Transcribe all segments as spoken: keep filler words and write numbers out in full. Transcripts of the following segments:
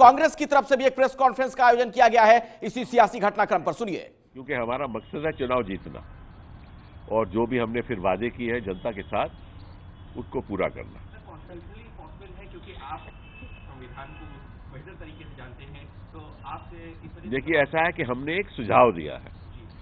कांग्रेस की तरफ से भी एक प्रेस कॉन्फ्रेंस का आयोजन किया गया है इसी सियासी घटनाक्रम पर। सुनिए। क्योंकि हमारा मकसद है चुनाव जीतना और जो भी हमने फिर वादे किए हैं जनता के साथ उसको पूरा करना। क्योंकि आप संविधान को बेहतर तरीके से जानते हैं, तो आप देखिए, ऐसा है कि हमने एक सुझाव दिया है।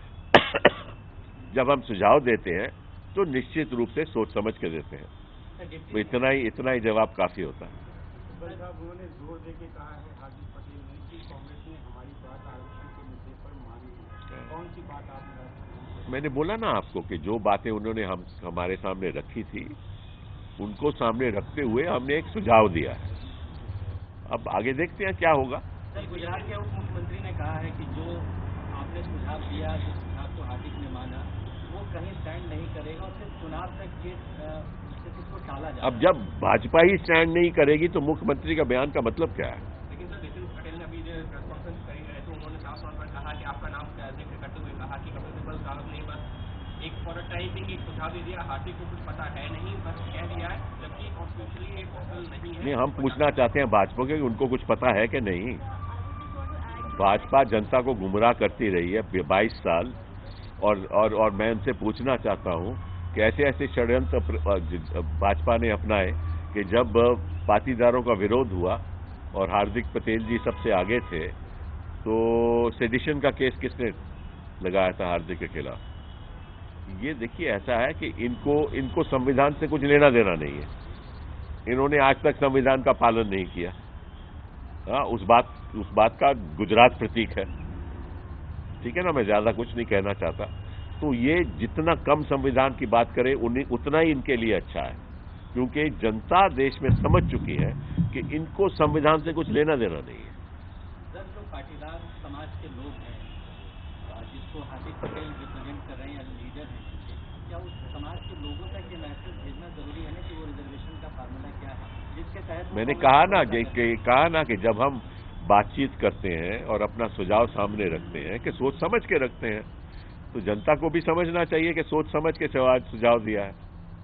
जब हम सुझाव देते हैं तो निश्चित रूप से सोच समझ के देते हैं, तो इतना ही इतना ही जवाब काफी होता है। उन्होंने जोर देके कहा है हार्दिक पटेल ने कि कांग्रेस ने हमारी बात आरक्षण के मुद्दे पर मानी है। कौन सी बात आपने? मैंने बोला ना आपको कि जो बातें उन्होंने हम हमारे सामने रखी थी उनको सामने रखते हुए हमने एक सुझाव दिया है। अब आगे देखते हैं क्या होगा। सर, गुजरात के उप मुख्यमंत्री ने कहा है कि जो आपने सुझाव दिया, जो सुझाव को हार्दिक ने माना, वो कहीं स्टैंड नहीं करेगा और सिर्फ चुनाव तक ये इसको टाला जाए। अब जब भाजपा ही स्टैंड नहीं करेगी तो मुख्यमंत्री का बयान का मतलब क्या है? लेकिन सर, नितिन पटेल ने अभी जो प्रेस कॉन्फ्रेंस करी है तो उन्होंने साफ तौर पर कहा कि आपका नाम जिक्र करते हुए कहा कि कपिल सिब्बल साहब ने बस एक प्रोटोटाइपिंग एक सुझाव दे दिया, हार्दिक को कुछ पता है नहीं, बस कह दिया है, जबकि ऑफिशियली एक पॉसिबल नहीं है। नहीं, हम पूछना चाहते हैं भाजपा के उनको कुछ पता है कि नहीं। भाजपा जनता को गुमराह करती रही है बाईस साल और और और मैं उनसे पूछना चाहता हूं कि ऐसे ऐसे षड्यंत्र भाजपा ने अपनाए कि जब पाटीदारों का विरोध हुआ और हार्दिक पटेल जी सबसे आगे थे तो सेडिशन का केस किसने लगाया था हार्दिक के खिलाफ। ये देखिए, ऐसा है कि इनको इनको संविधान से कुछ लेना देना नहीं है। इन्होंने आज तक संविधान का पालन नहीं किया। हाँ, उस बात उस बात का गुजरात प्रतीक है, ठीक है ना। मैं ज्यादा कुछ नहीं कहना चाहता। तो ये जितना कम संविधान की बात करे उन्हीं उतना ही इनके लिए अच्छा है, क्योंकि जनता देश में समझ चुकी है कि इनको संविधान से कुछ लेना देना नहीं है। सर, जो पाटीदार समाज के लोग हैं जिसको हार्दिक पटेल रिप्रेजेंट कर रहे हैं, लीडर हैं, क्या उस समाज के लोगों तक ये मैसेज भेजना जरूरी है ना कि वो रिजर्वेशन का फार्मूला क्या है जिसके तहत मैंने कहा ना कि कहा ना कि जब हम बातचीत करते हैं और अपना सुझाव सामने रखते हैं कि सोच समझ के रखते हैं, तो जनता को भी समझना चाहिए कि सोच समझ के सुझाव दिया है।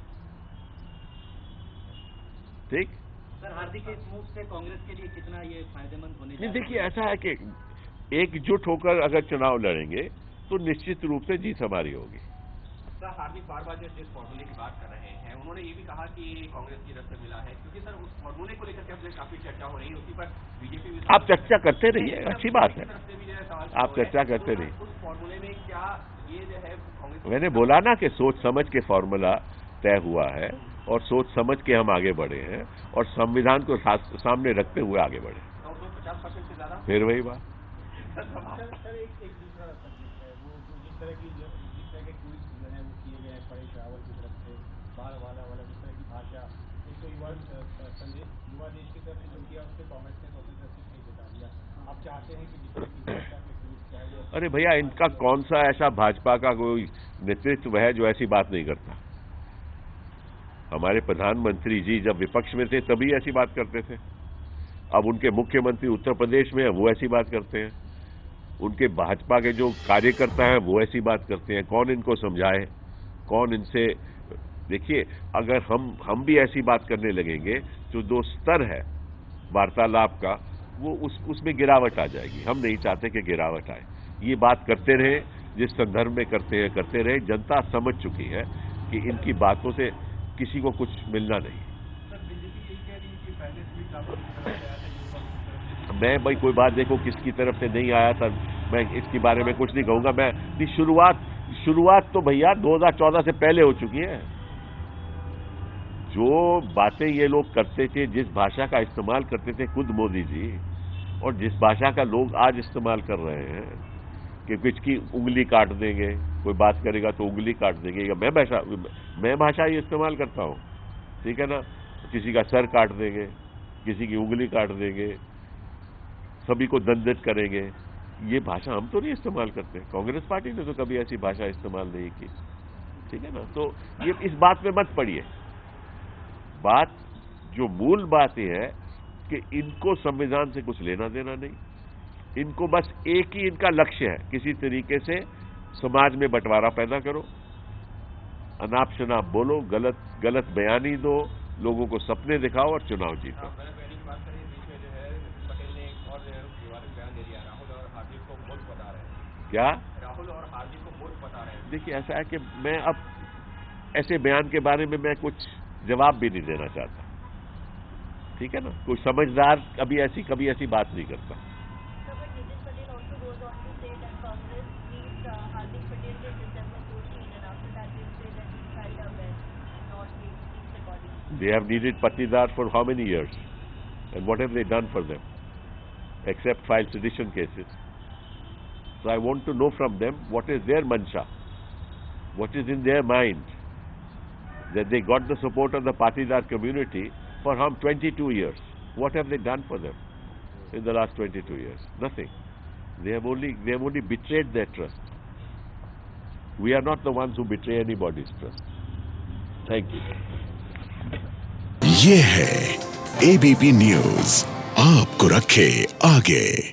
ठीक। सर, हार्दिक के इस मूव से कांग्रेस के लिए कितना ये फायदेमंद होने नहीं, देखिए, ऐसा है कि एकजुट होकर अगर चुनाव लड़ेंगे तो निश्चित रूप से जीत हमारी होगी। सर, हार्दिक बार बार जिस फॉर्मूले की बात कर रहे हैं, उन्होंने ये भी कहा कि कांग्रेस की तरफ से मिला है, क्योंकि सर उस फॉर्मूले को लेकर के काफी चर्चा हो रही है, उसी पर बीजेपी। आप चर्चा करते रहिए, अच्छी बात है, आप चर्चा करते रहिए। उस फॉर्मूले में क्या ये जो है कांग्रेस, मैंने बोला ना कि सोच समझ के फॉर्मूला तय हुआ है और सोच समझ के हम आगे बढ़े हैं और संविधान को सामने रखते हुए आगे बढ़े। पचास परसेंट से ज्यादा फिर वही बात। सर, एक एक दूसरा सब्जेक्ट है वो जिस तरह की जिस तरह के ट्वीट जो है वो किए गए हैं परेश रावल की तरफ से, बाल वाला वाला जिस तरह की भाषा, एक तो युवा संदेश युवा देश की तरफ से जो किया उससे कांग्रेस ने स्वतंत्र नहीं बता दिया। आप चाहते हैं कि जिस तरह की भाषा के ट्वीट चाहे। अरे भैया, इनका कौन सा ऐसा भाजपा का कोई नेतृत्व है जो ऐसी बात नहीं करता। हमारे प्रधानमंत्री जी जब विपक्ष में थे तभी ऐसी बात करते थे। अब उनके मुख्यमंत्री उत्तर प्रदेश में है, वो ऐसी बात करते हैं। उनके भाजपा के जो कार्यकर्ता हैं वो ऐसी बात करते हैं। कौन इनको समझाए, कौन इनसे। देखिए, अगर हम हम भी ऐसी बात करने लगेंगे तो जो स्तर है वार्तालाप का वो उस उसमें गिरावट आ जाएगी। हम नहीं चाहते कि गिरावट आए। ये बात करते रहे, जिस संदर्भ में करते हैं करते रहे। जनता समझ चुकी है कि इनकी बातों से किसी को कुछ मिलना नहीं। मैं भाई कोई बात देखो किसकी तरफ से नहीं आया था, मैं इसके बारे में कुछ नहीं कहूंगा। मैं शुरुआत शुरुआत तो भैया दो हज़ार चौदह से पहले हो चुकी है। जो बातें ये लोग करते थे, जिस भाषा का इस्तेमाल करते थे खुद मोदी जी, और जिस भाषा का लोग आज इस्तेमाल कर रहे हैं कि किसकी उंगली काट देंगे, कोई बात करेगा तो उंगली काट देंगे, या मैं भाषा मैं भाषा ये इस्तेमाल करता हूँ, ठीक है ना। किसी का सर काट देंगे, किसी की उंगली काट देंगे, सभी को दंडित करेंगे, ये भाषा हम तो नहीं इस्तेमाल करते। कांग्रेस पार्टी ने तो कभी ऐसी भाषा इस्तेमाल नहीं की, ठीक है ना। तो ये इस बात में मत पड़िए। बात जो मूल बात यह है कि इनको संविधान से कुछ लेना देना नहीं। इनको बस एक ही इनका लक्ष्य है, किसी तरीके से समाज में बंटवारा पैदा करो, अनाप शनाप बोलो, गलत गलत बयानी दो, लोगों को सपने दिखाओ और चुनाव जीतो। क्या? राहुल और हार्दिक को वोट बता रहे हैं। देखिए, ऐसा है कि मैं अब ऐसे बयान के बारे में मैं कुछ जवाब भी नहीं देना चाहता, ठीक है ना। कोई समझदार कभी ऐसी कभी ऐसी बात नहीं करता। They have needed Patidar for how many years? And what have they done for them? Except file sedition cases. So I want to know from them what is their mantra, what is in their mind, that they got the support of the Patidar community for how twenty-two years. What have they done for them in the last twenty-two years? Nothing. They have only they have only betrayed their trust. We are not the ones who betray anybody's trust. Thank you. ये है ABP news, आपको रखे आगे।